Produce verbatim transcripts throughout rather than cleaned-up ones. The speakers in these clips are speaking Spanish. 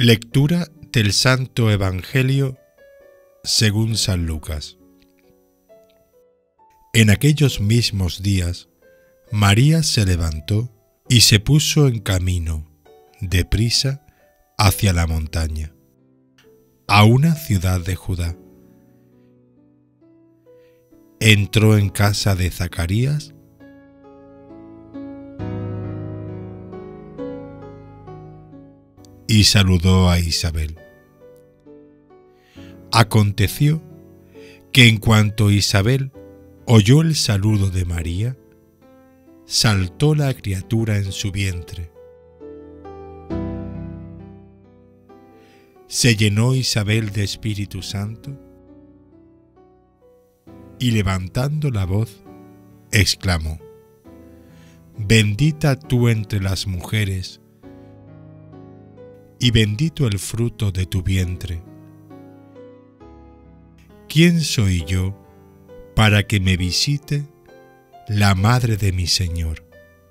Lectura del Santo Evangelio según San Lucas. En aquellos mismos días, María se levantó y se puso en camino, deprisa, hacia la montaña, a una ciudad de Judá. Entró en casa de Zacarías y saludó a Isabel. Aconteció que en cuanto Isabel oyó el saludo de María, saltó la criatura en su vientre. Se llenó Isabel de Espíritu Santo y levantando la voz, exclamó: Bendita tú entre las mujeres, y bendito el fruto de tu vientre. ¿Quién soy yo para que me visite la madre de mi Señor?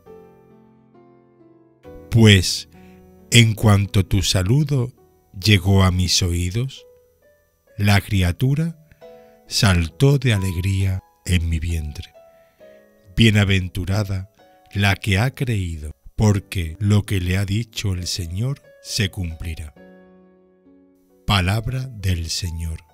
Pues, en cuanto tu saludo llegó a mis oídos, la criatura saltó de alegría en mi vientre. Bienaventurada la que ha creído, porque lo que le ha dicho el Señor se cumplirá. Palabra del Señor.